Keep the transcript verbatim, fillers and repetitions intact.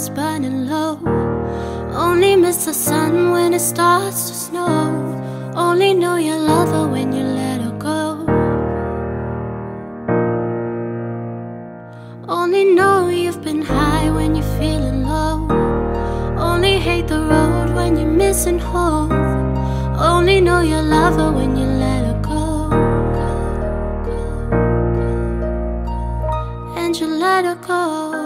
is burning low. Only miss the sun when it starts to snow. Only know you love her when you let her go. Only know you've been high when you're feeling low. Only hate the road when you're missing home. Only know you love her when you let her go. And you let her go.